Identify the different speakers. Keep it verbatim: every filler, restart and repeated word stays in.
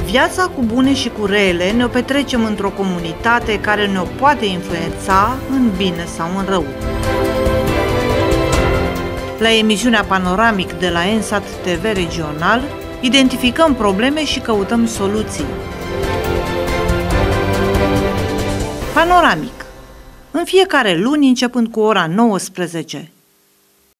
Speaker 1: Viața cu bune și cu rele ne-o petrecem într-o comunitate care ne-o poate influența în bine sau în rău. La emisiunea Panoramic de la ENSAT T V Regional, identificăm probleme și căutăm soluții. Panoramic. În fiecare luni, începând cu ora nouăsprezece.